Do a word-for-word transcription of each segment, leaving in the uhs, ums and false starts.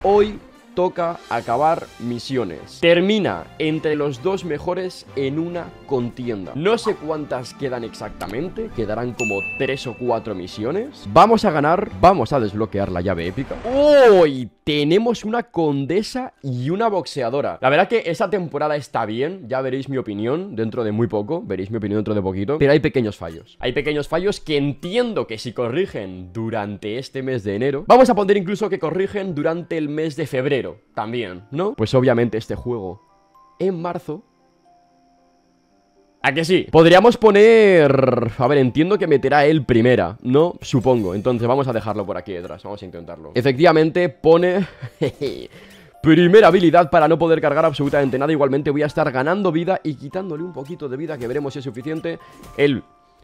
Hoy toca acabar misiones. Termina entre los dos mejores en una contienda. No sé cuántas quedan exactamente. Quedarán como tres o cuatro misiones. Vamos a ganar. Vamos a desbloquear la llave épica. ¡Oh! Y tenemos una condesa y una boxeadora. La verdad que esa temporada está bien. Ya veréis mi opinión dentro de muy poco. Veréis mi opinión dentro de poquito. Pero hay pequeños fallos. Hay pequeños fallos que entiendo que si corrigen durante este mes de enero, vamos a poner incluso que corrigen durante el mes de febrero también, ¿no? Pues obviamente este juego en marzo. ¿A que sí? Podríamos poner... A ver, entiendo que meterá él primera, ¿no? Supongo. Entonces vamos a dejarlo por aquí detrás. Vamos a intentarlo. Efectivamente pone... primera habilidad para no poder cargar absolutamente nada. Igualmente voy a estar ganando vida y quitándole un poquito de vida, que veremos si es suficiente. Él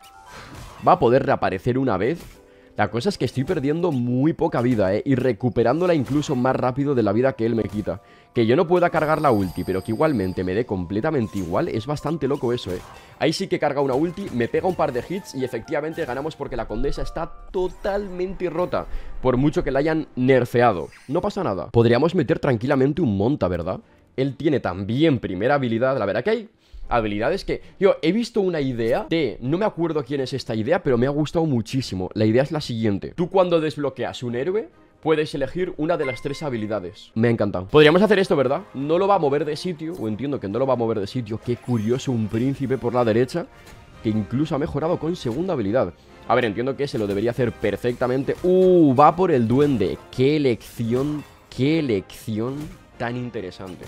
va a poder reaparecer una vez. La cosa es que estoy perdiendo muy poca vida, ¿eh? Y recuperándola incluso más rápido de la vida que él me quita. Que yo no pueda cargar la ulti, pero que igualmente me dé completamente igual. Es bastante loco eso, ¿eh? Ahí sí que carga una ulti, me pega un par de hits y efectivamente ganamos porque la condesa está totalmente rota. Por mucho que la hayan nerfeado. No pasa nada. Podríamos meter tranquilamente un monta, ¿verdad? Él tiene también primera habilidad. La verdad que hay... habilidades que... Yo he visto una idea de... No me acuerdo quién es esta idea, pero me ha gustado muchísimo. La idea es la siguiente. Tú cuando desbloqueas un héroe, puedes elegir una de las tres habilidades. Me ha encantado. Podríamos hacer esto, ¿verdad? No lo va a mover de sitio, o entiendo que no lo va a mover de sitio. Qué curioso, un príncipe por la derecha, que incluso ha mejorado con segunda habilidad. A ver, entiendo que se lo debería hacer perfectamente. Uh, va por el duende. Qué elección, qué elección tan interesante.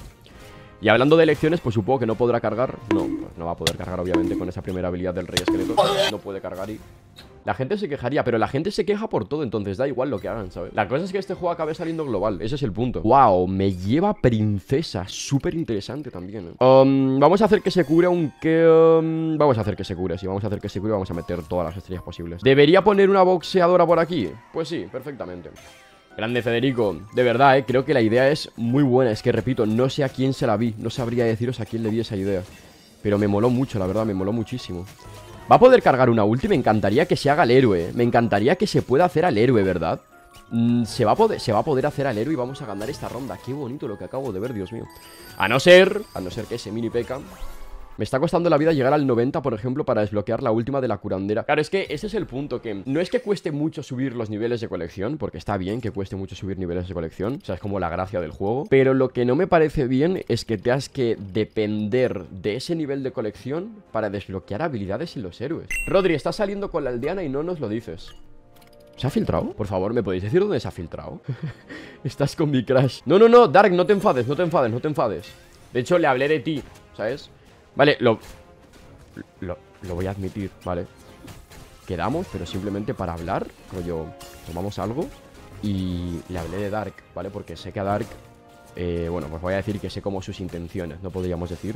Y hablando de elecciones, pues supongo que no podrá cargar. No, pues no va a poder cargar obviamente con esa primera habilidad del rey esqueleto. No puede cargar y... La gente se quejaría, pero la gente se queja por todo, entonces da igual lo que hagan, ¿sabes? La cosa es que este juego acabe saliendo global, ese es el punto. Wow, me lleva princesa, súper interesante también, ¿eh? um, Vamos a hacer que se cure, aunque... Um, vamos a hacer que se cure, sí, vamos a hacer que se cure. Vamos a meter todas las estrellas posibles. ¿Debería poner una boxeadora por aquí? Pues sí, perfectamente. Grande Federico, de verdad, eh, creo que la idea es muy buena. Es que repito, no sé a quién se la vi. No sabría deciros a quién le vi esa idea, pero me moló mucho, la verdad, me moló muchísimo. Va a poder cargar una ulti, me encantaría que se haga el héroe. Me encantaría que se pueda hacer al héroe, ¿verdad? Mm, se, va a poder, se va a poder hacer al héroe y vamos a ganar esta ronda. Qué bonito lo que acabo de ver, Dios mío. A no ser, a no ser que ese mini P.E.K.K.A. Me está costando la vida llegar al noventa, por ejemplo, para desbloquear la última de la curandera. Claro, es que ese es el punto, que no es que cueste mucho subir los niveles de colección, porque está bien que cueste mucho subir niveles de colección, o sea, es como la gracia del juego. Pero lo que no me parece bien es que tengas que depender de ese nivel de colección para desbloquear habilidades en los héroes. Rodri, estás saliendo con la aldeana y no nos lo dices. ¿Se ha filtrado? Por favor, ¿me podéis decir dónde se ha filtrado? Estás con mi crush. No, no, no, Dark, no te enfades, no te enfades, no te enfades. De hecho, le hablé de ti, ¿sabes? Vale, lo, lo, lo voy a admitir, ¿vale? Quedamos, pero simplemente para hablar, rollo, tomamos algo y le hablé de Dark, ¿vale? Porque sé que a Dark, eh, bueno, pues voy a decir que sé como sus intenciones, no podríamos decir.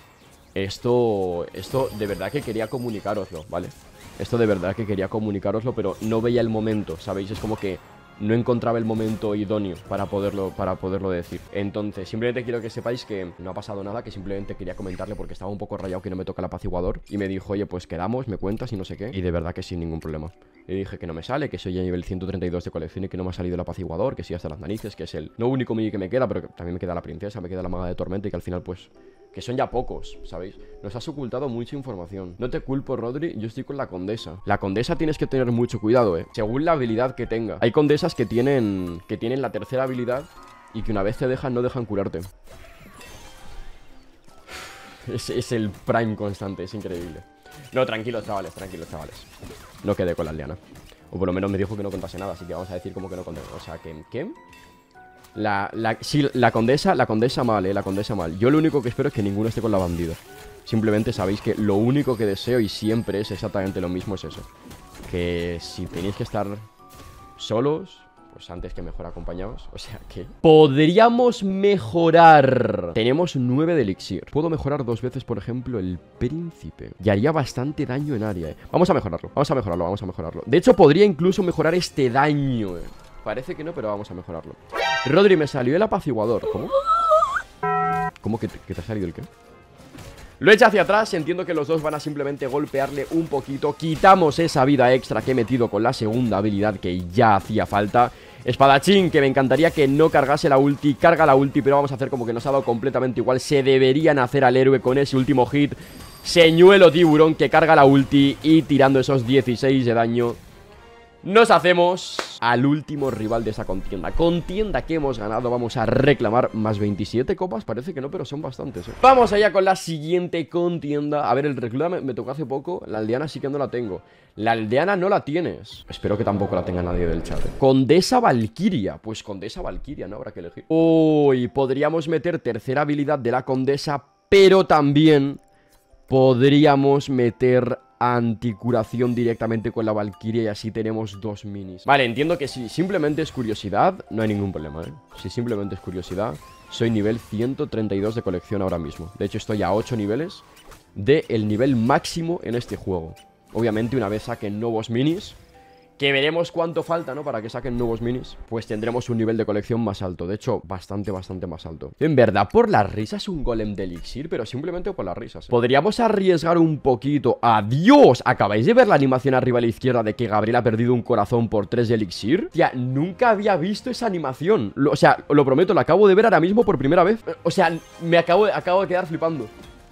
Esto, esto de verdad que quería comunicároslo, ¿vale? Esto de verdad que quería comunicároslo, pero no veía el momento, ¿sabéis? Es como que no encontraba el momento idóneo para poderlo, para poderlo decir. Entonces, simplemente quiero que sepáis que no ha pasado nada, que simplemente quería comentarle porque estaba un poco rayado que no me toca el apaciguador. Y me dijo, oye, pues quedamos, me cuentas y no sé qué. Y de verdad que sin ningún problema. Le dije que no me sale, que soy ya nivel ciento treinta y dos de colección y que no me ha salido el apaciguador, que sí hasta las narices, que es el no único mini que me queda, pero que también me queda la princesa, me queda la maga de tormenta y que al final pues... que son ya pocos, ¿sabéis? Nos has ocultado mucha información. No te culpo, Rodri, yo estoy con la condesa. La condesa tienes que tener mucho cuidado, ¿eh? Según la habilidad que tenga. Hay condesas que tienen que tienen la tercera habilidad y que una vez te dejan, no dejan curarte. Es, es el prime constante, es increíble. No, tranquilos, chavales, tranquilos, chavales. No quedé con la aldeana. O por lo menos me dijo que no contase nada, así que vamos a decir como que no conté. O sea, que... ¿qué? La, la, sí, la condesa, la condesa mal, eh, la condesa mal. Yo lo único que espero es que ninguno esté con la bandida. Simplemente sabéis que lo único que deseo y siempre es exactamente lo mismo es eso. Que si tenéis que estar solos, pues antes que mejor acompañados. O sea que... podríamos mejorar. Tenemos nueve de elixir. Puedo mejorar dos veces, por ejemplo, el príncipe. Y haría bastante daño en área, eh. Vamos a mejorarlo, vamos a mejorarlo, vamos a mejorarlo. De hecho, podría incluso mejorar este daño, eh. Parece que no, pero vamos a mejorarlo. Rodri, me salió el apaciguador. ¿Cómo? ¿Cómo que te, que te ha salido el qué? Lo echa hacia atrás, entiendo que los dos van a simplemente golpearle un poquito. Quitamos esa vida extra que he metido con la segunda habilidad que ya hacía falta. Espadachín, que me encantaría que no cargase la ulti. Carga la ulti, pero vamos a hacer como que nos ha dado completamente igual. Se deberían hacer al héroe con ese último hit. Señuelo tiburón que carga la ulti y tirando esos dieciséis de daño nos hacemos al último rival de esa contienda. Contienda que hemos ganado. Vamos a reclamar más veintisiete copas. Parece que no, pero son bastantes, ¿eh? Vamos allá con la siguiente contienda. A ver, el recluta me, me tocó hace poco. La aldeana sí que no la tengo. La aldeana no la tienes. Espero que tampoco la tenga nadie del chat, ¿eh? Condesa Valquiria. Pues Condesa Valquiria, no habrá que elegir. Uy, podríamos meter tercera habilidad de la Condesa, pero también podríamos meter anticuración directamente con la Valquiria y así tenemos dos minis. Vale, entiendo que si simplemente es curiosidad, no hay ningún problema, ¿eh? Si simplemente es curiosidad, soy nivel ciento treinta y dos de colección ahora mismo. De hecho, estoy a ocho niveles del nivel máximo en este juego. Obviamente, una vez saquen nuevos minis, que veremos cuánto falta, ¿no? Para que saquen nuevos minis, pues tendremos un nivel de colección más alto. De hecho, bastante, bastante más alto. En verdad, por las risas un golem de elixir, pero simplemente por las risas, ¿eh? Podríamos arriesgar un poquito. ¡Adiós! ¿Acabáis de ver la animación arriba a la izquierda de que Gabriel ha perdido un corazón por tres de elixir? Tía, nunca había visto esa animación. Lo, o sea, lo prometo, la acabo de ver ahora mismo por primera vez. O sea, me acabo de, acabo de quedar flipando.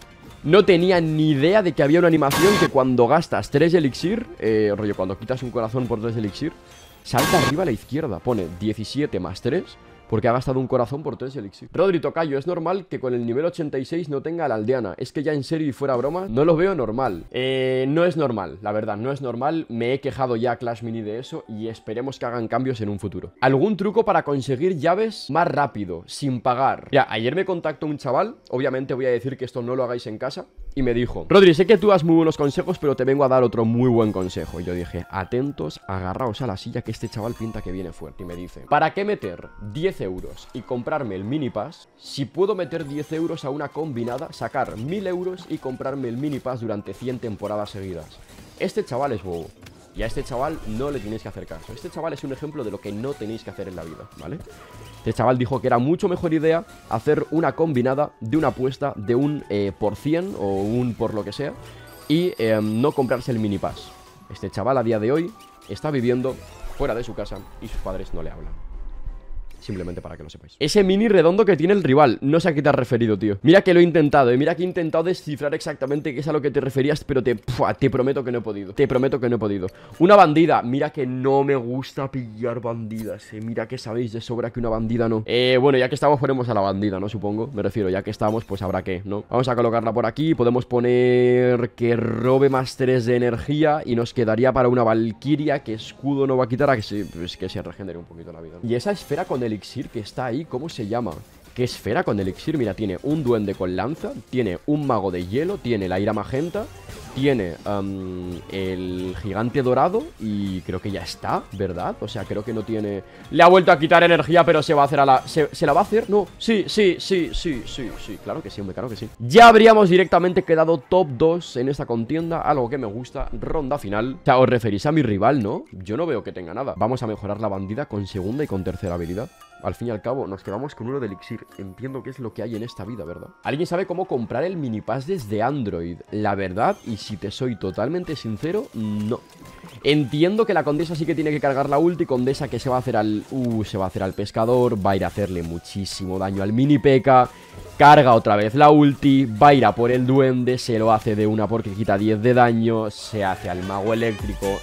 No tenía ni idea de que había una animación que cuando gastas tres elixir, eh, rollo, cuando quitas un corazón por tres elixir, salta arriba a la izquierda, pone diecisiete más tres, porque ha gastado un corazón por tres elixir. Rodri Tocayo, es normal que con el nivel ochenta y seis no tenga la aldeana. Es que ya en serio y fuera broma, no lo veo normal. Eh, no es normal, la verdad, no es normal. Me he quejado ya a Clash Mini de eso y esperemos que hagan cambios en un futuro. ¿Algún truco para conseguir llaves más rápido, sin pagar? Ya, ayer me contactó un chaval, obviamente voy a decir que esto no lo hagáis en casa, y me dijo: Rodri, sé que tú das muy buenos consejos, pero te vengo a dar otro muy buen consejo. Y yo dije: atentos, agarraos a la silla, que este chaval pinta que viene fuerte. Y me dice: ¿para qué meter diez euros y comprarme el mini pass si puedo meter diez euros a una combinada, sacar mil euros y comprarme el mini pass durante cien temporadas seguidas? Este chaval es bobo. Y a este chaval no le tenéis que hacer caso. Este chaval es un ejemplo de lo que no tenéis que hacer en la vida, ¿vale? Este chaval dijo que era mucho mejor idea hacer una combinada de una apuesta de un eh, por cien o un por lo que sea y eh, no comprarse el mini pass. Este chaval a día de hoy está viviendo fuera de su casa y sus padres no le hablan. Simplemente para que lo sepáis. Ese mini redondo que tiene el rival, no sé a qué te has referido, tío. Mira que lo he intentado, y mira que he intentado descifrar exactamente qué es a lo que te referías, pero te, pua, te prometo que no he podido. Te prometo que no he podido. Una bandida, mira que no me gusta pillar bandidas, eh. Mira que sabéis de sobra que una bandida no. Eh, bueno, ya que estamos ponemos a la bandida, ¿no? Supongo, me refiero, ya que estamos, pues habrá que, ¿no? Vamos a colocarla por aquí, podemos poner que robe más tres de energía y nos quedaría para una Valquiria que escudo no va a quitar a que se, pues, que se regenere un poquito la vida. Y esa esfera con el elixir que está ahí, ¿cómo se llama? ¿Qué esfera con elixir? Mira, tiene un duende con lanza, tiene un mago de hielo, tiene la ira magenta, tiene um, el gigante dorado y creo que ya está, ¿verdad? O sea, creo que no tiene... Le ha vuelto a quitar energía, pero se va a hacer a la... ¿Se, ¿se la va a hacer? No, sí, sí, sí, sí, sí, sí, claro que sí, hombre, claro que sí. Ya habríamos directamente quedado top dos en esta contienda, algo que me gusta, ronda final. O sea, os referís a mi rival, ¿no? Yo no veo que tenga nada. Vamos a mejorar la bandida con segunda y con tercera habilidad. Al fin y al cabo, nos quedamos con uno de elixir. Entiendo que es lo que hay en esta vida, ¿verdad? ¿Alguien sabe cómo comprar el mini pass desde Android? La verdad, y si te soy totalmente sincero, no. Entiendo que la Condesa sí que tiene que cargar la ulti. Condesa que se va a hacer al... Uh, se va a hacer al pescador. Va a ir a hacerle muchísimo daño al mini P.E.K.K.A. Carga otra vez la ulti. Va a ir a por el duende. Se lo hace de una porque quita diez de daño. Se hace al mago eléctrico.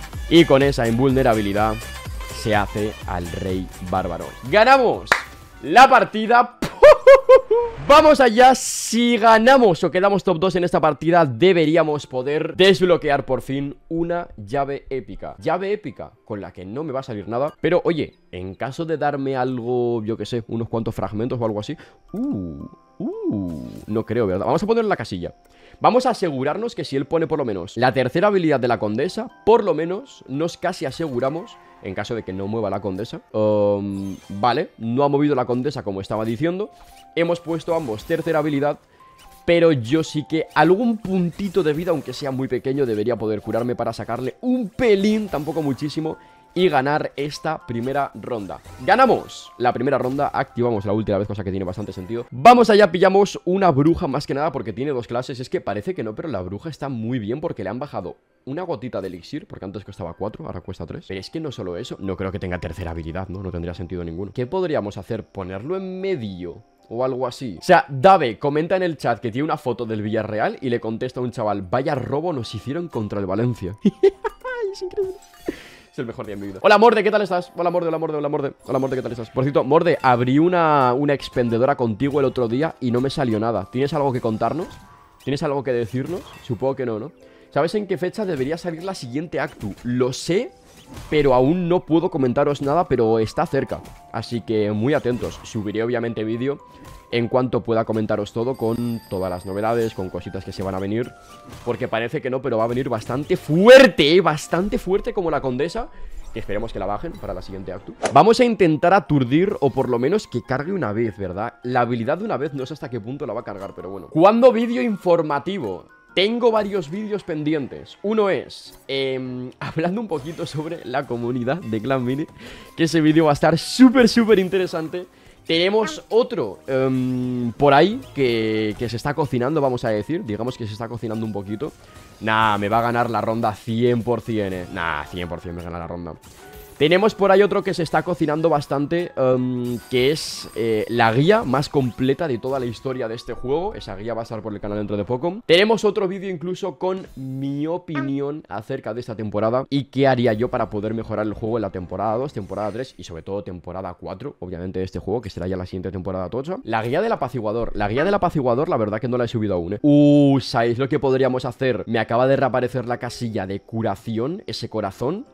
Y con esa invulnerabilidad se hace al rey bárbaro. ¡Ganamos la partida! Vamos allá, si ganamos o quedamos top dos en esta partida, deberíamos poder desbloquear por fin una llave épica. Llave épica, con la que no me va a salir nada. Pero oye, en caso de darme algo, yo que sé, unos cuantos fragmentos o algo así. Uh, uh, no creo, ¿verdad? Vamos a poner en la casilla. Vamos a asegurarnos que si él pone por lo menos la tercera habilidad de la Condesa, por lo menos nos casi aseguramos, en caso de que no mueva la Condesa. um, Vale, no ha movido la Condesa como estaba diciendo. Hemos puesto ambos tercera habilidad, pero yo sí que algún puntito de vida, aunque sea muy pequeño, debería poder curarme para sacarle un pelín, tampoco muchísimo, y ganar esta primera ronda. Ganamos la primera ronda, activamos la última vez, cosa que tiene bastante sentido. Vamos allá, pillamos una bruja más que nada porque tiene dos clases. Es que parece que no, pero la bruja está muy bien porque le han bajado una gotita de elixir, porque antes costaba cuatro, ahora cuesta tres. Pero es que no solo eso, no creo que tenga tercera habilidad, ¿no? No tendría sentido ninguno. ¿Qué podríamos hacer? ¿Ponerlo en medio? O algo así. O sea, Dave comenta en el chat que tiene una foto del Villarreal y le contesta a un chaval: vaya robo nos hicieron contra el Valencia. Es increíble. Es el mejor día de mi vida. Hola, Morde, ¿qué tal estás? Hola, Morde, hola, Morde, hola, Morde. Hola, Morde, ¿qué tal estás? Por cierto, Morde, abrí una, una expendedora contigo el otro día y no me salió nada. ¿Tienes algo que contarnos? ¿Tienes algo que decirnos? Supongo que no, ¿no? ¿Sabes en qué fecha debería salir la siguiente actu? Lo sé, pero aún no puedo comentaros nada, pero está cerca. Así que muy atentos. Subiré obviamente vídeo en cuanto pueda comentaros todo, con todas las novedades, con cositas que se van a venir. Porque parece que no, pero va a venir bastante fuerte, ¿eh? Bastante fuerte como la Condesa. Que esperemos que la bajen para la siguiente actu. Vamos a intentar aturdir, o por lo menos que cargue una vez, ¿verdad? La habilidad de una vez no sé hasta qué punto la va a cargar, pero bueno. ¿Cuándo vídeo informativo? Tengo varios vídeos pendientes. Uno es eh, hablando un poquito sobre la comunidad de Clan Mini, que ese vídeo va a estar súper, súper interesante. Tenemos otro um, por ahí que, que se está cocinando, vamos a decir. Digamos que se está cocinando un poquito. Nah, me va a ganar la ronda cien por cien, eh. Nah, cien por cien me gana la ronda. Tenemos por ahí otro que se está cocinando bastante, um, que es eh, la guía más completa de toda la historia de este juego. Esa guía va a estar por el canal dentro de poco. Tenemos otro vídeo incluso con mi opinión acerca de esta temporada y qué haría yo para poder mejorar el juego en la temporada dos, temporada tres y sobre todo temporada cuatro, obviamente, de este juego, que será ya la siguiente temporada tocha. La guía del apaciguador. La guía del apaciguador, la verdad que no la he subido aún, eh. Uh, ¿sabéis lo que podríamos hacer? Me acaba de reaparecer la casilla de curación, ese corazón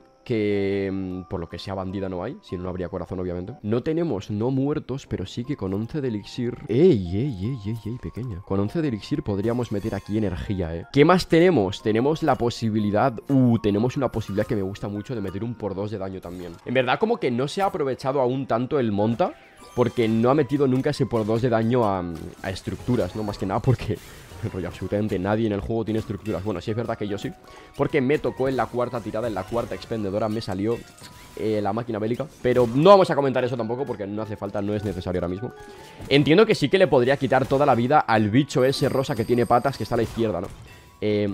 que por lo que sea bandida no hay, si no, no habría corazón obviamente. No tenemos no muertos, pero sí que con once de elixir. ¡Ey, ey, ey, ey, ey, pequeña! Con once de elixir podríamos meter aquí energía, ¿eh? ¿Qué más tenemos? Tenemos la posibilidad... Uh, tenemos una posibilidad que me gusta mucho de meter un por dos de daño también. En verdad como que no se ha aprovechado aún tanto el monta, porque no ha metido nunca ese por dos de daño a, a estructuras, ¿no? Más que nada porque... rollo, absolutamente nadie en el juego tiene estructuras. Bueno, sí es verdad que yo sí, porque me tocó en la cuarta tirada, en la cuarta expendedora me salió eh, la máquina bélica. Pero no vamos a comentar eso tampoco porque no hace falta, no es necesario ahora mismo. Entiendo que sí que le podría quitar toda la vida al bicho ese rosa que tiene patas, que está a la izquierda, ¿no? Eh...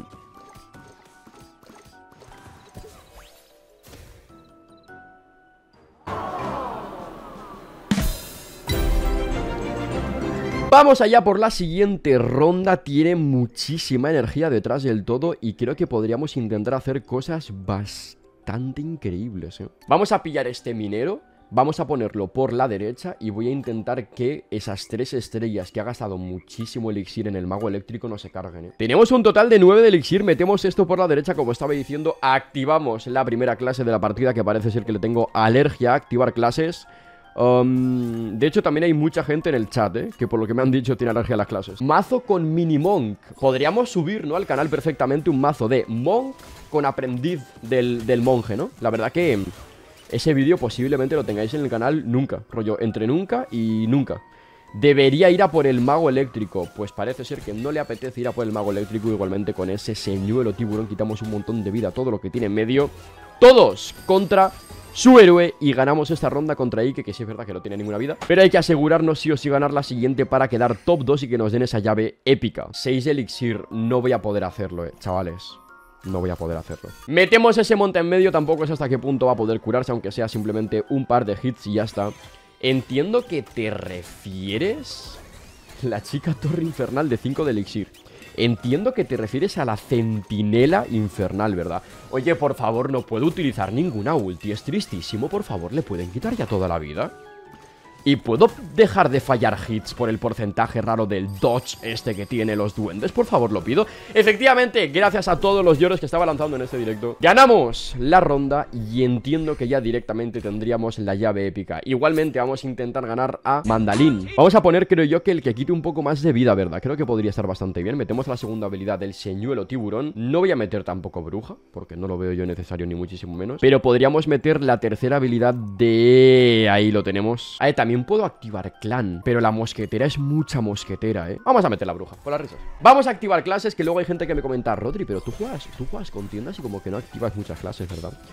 Vamos allá por la siguiente ronda. Tiene muchísima energía detrás del todo y creo que podríamos intentar hacer cosas bastante increíbles, ¿eh? Vamos a pillar este minero, vamos a ponerlo por la derecha y voy a intentar que esas tres estrellas que ha gastado muchísimo elixir en el mago eléctrico no se carguen, ¿eh? Tenemos un total de nueve de elixir, metemos esto por la derecha como estaba diciendo, activamos la primera clase de la partida, que parece ser que le tengo alergia a activar clases. Um, de hecho también hay mucha gente en el chat, ¿eh? Que por lo que me han dicho tiene alergia a las clases. Mazo con mini monk. Podríamos subir, ¿no? Al canal perfectamente un mazo de monk con aprendiz del, del monje, ¿no? La verdad que ese vídeo posiblemente lo tengáis en el canal nunca. Rollo, entre nunca y nunca. Debería ir a por el mago eléctrico. Pues parece ser que no le apetece ir a por el mago eléctrico. Igualmente con ese señuelo tiburón quitamos un montón de vida. Todo lo que tiene en medio. Todos contra su héroe y ganamos esta ronda contra Ike, que sí es verdad que no tiene ninguna vida, pero hay que asegurarnos sí o sí ganar la siguiente para quedar top dos y que nos den esa llave épica. seis de elixir, no voy a poder hacerlo, eh, chavales. No voy a poder hacerlo. Metemos ese monte en medio, tampoco sé hasta qué punto va a poder curarse, aunque sea simplemente un par de hits y ya está. Entiendo que te refieres... La chica torre infernal de cinco de elixir. Entiendo que te refieres a la centinela infernal, ¿verdad? Oye, por favor, no puedo utilizar ninguna ulti. Es tristísimo, por favor, ¿le pueden quitar ya toda la vida? ¿Y puedo dejar de fallar hits por el porcentaje raro del dodge este que tiene los duendes? Por favor, lo pido. Efectivamente, gracias a todos los lloros que estaba lanzando en este directo, ganamos la ronda y entiendo que ya directamente tendríamos la llave épica. Igualmente vamos a intentar ganar a Mandalín. Vamos a poner, creo yo, que el que quite un poco más de vida, ¿verdad? Creo que podría estar bastante bien. Metemos la segunda habilidad del señuelo tiburón. No voy a meter tampoco bruja, porque no lo veo yo necesario ni muchísimo menos. Pero podríamos meter la tercera habilidad de... Ahí lo tenemos. Ahí también puedo activar clan, pero la mosquetera es mucha mosquetera, ¿eh? Vamos a meter la bruja, por las risas. Vamos a activar clases, que luego hay gente que me comenta: Rodri, pero tú juegas, tú juegas con tiendas y como que no activas muchas clases, ¿verdad?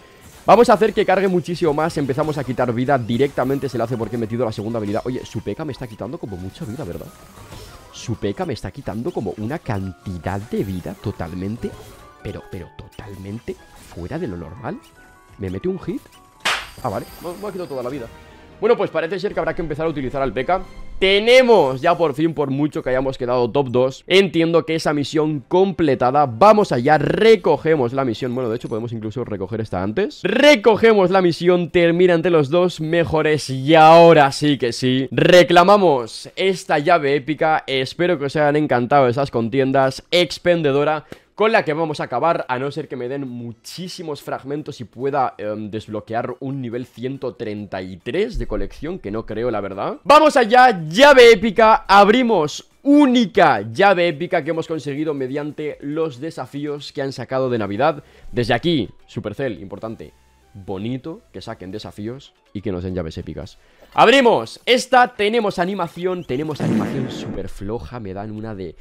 Vamos a hacer que cargue muchísimo más. Empezamos a quitar vida directamente. Se le hace porque he metido la segunda habilidad. Oye, su P K me está quitando como mucha vida, ¿verdad? Su P K me está quitando como una cantidad de vida totalmente, pero, pero totalmente fuera de lo normal. ¿Me mete un hit? Ah, vale, me, me ha quitado toda la vida. Bueno, pues parece ser que habrá que empezar a utilizar al P K. Tenemos ya por fin, por mucho que hayamos quedado top dos. Entiendo que esa misión completada. Vamos allá, recogemos la misión. Bueno, de hecho podemos incluso recoger esta antes. Recogemos la misión, termina entre los dos mejores. Y ahora sí que sí, reclamamos esta llave épica. Espero que os hayan encantado esas contiendas. Expendedora, con la que vamos a acabar, a no ser que me den muchísimos fragmentos y pueda eh, desbloquear un nivel ciento treinta y tres de colección, que no creo, la verdad. ¡Vamos allá! Llave épica, abrimos única llave épica que hemos conseguido mediante los desafíos que han sacado de Navidad. Desde aquí, Supercell, importante, bonito que saquen desafíos y que nos den llaves épicas. Abrimos esta, tenemos animación, tenemos animación súper floja, me dan una de...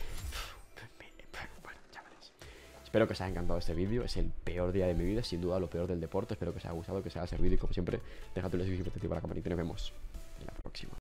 Espero que os haya encantado este vídeo, es el peor día de mi vida, sin duda lo peor del deporte. Espero que os haya gustado, que os haya servido y como siempre, dejad un like y suscribiros a la campanita y nos vemos en la próxima.